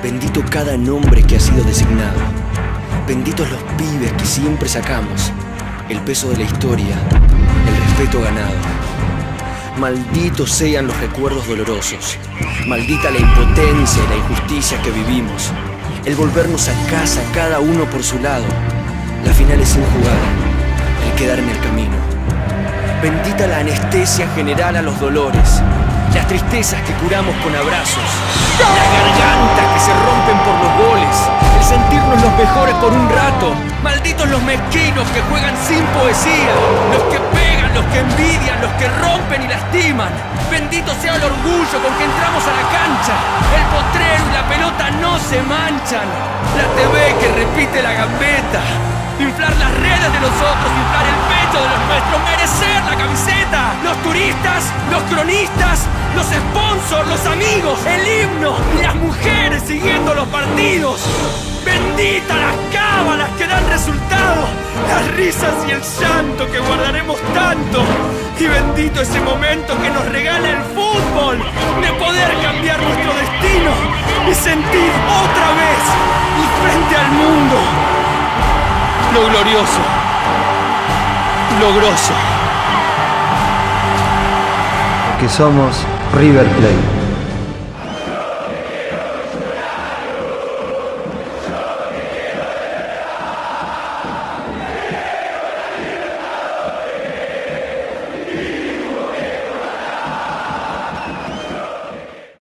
Bendito cada nombre que ha sido designado. Benditos los pibes que siempre sacamos. El peso de la historia, el respeto ganado. Malditos sean los recuerdos dolorosos. Maldita la impotencia y la injusticia que vivimos. El volvernos a casa cada uno por su lado. Las finales sin jugar, el quedar en el camino. Bendita la anestesia general a los dolores. Las tristezas que curamos con abrazos. Las gargantas que se rompen por los goles. El sentirnos los mejores por un rato. Malditos los mezquinos que juegan sin poesía. Los que pegan, los que envidian, los que rompen y lastiman. Bendito sea el orgullo con que entramos a la cancha. El potrero y la pelota no se manchan. La TV que repite la gambeta. Inflar las redes de los otros, inflar el pecho de los nuestros, merecer la camiseta. Los turistas, los cronistas, los sponsors, los amigos, el himno y las mujeres siguiendo los partidos. Bendita las cábalas que dan resultado, las risas y el llanto que guardaremos tanto. Y bendito ese momento que nos regala el fútbol, de poder cambiar nuestro destino y sentir otra vez y frente al mundo lo glorioso, lo grosso. Que somos River Plate.